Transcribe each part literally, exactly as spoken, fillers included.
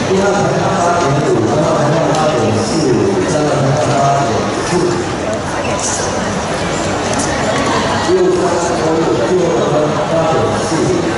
一号台八八点五，二号台八点四五，三号台八点四。六三九六，六二八点四。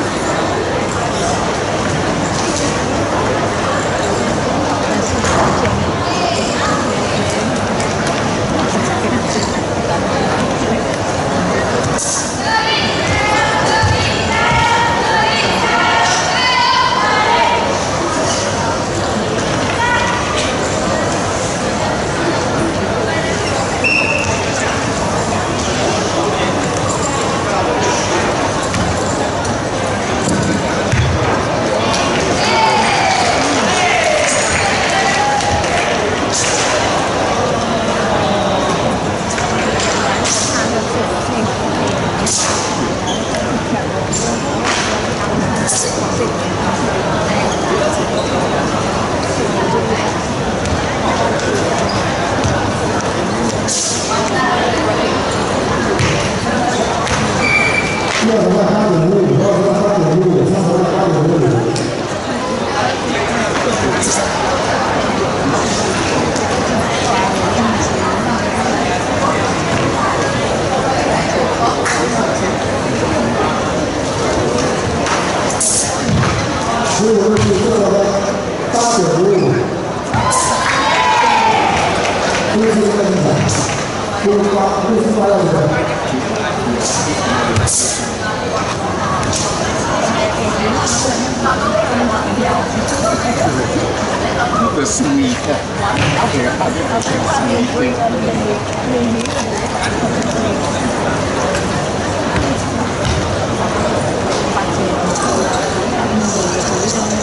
六十万八点五五，二十万八点五五，三十万八点五五。十五是六十万八点五五。六十万一百，六十八，六十八要的。 The sweet. Okay, okay, sweet.